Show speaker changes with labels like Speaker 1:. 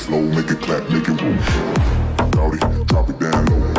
Speaker 1: slow, make it clap, make it move. Rowdy, drop it down low.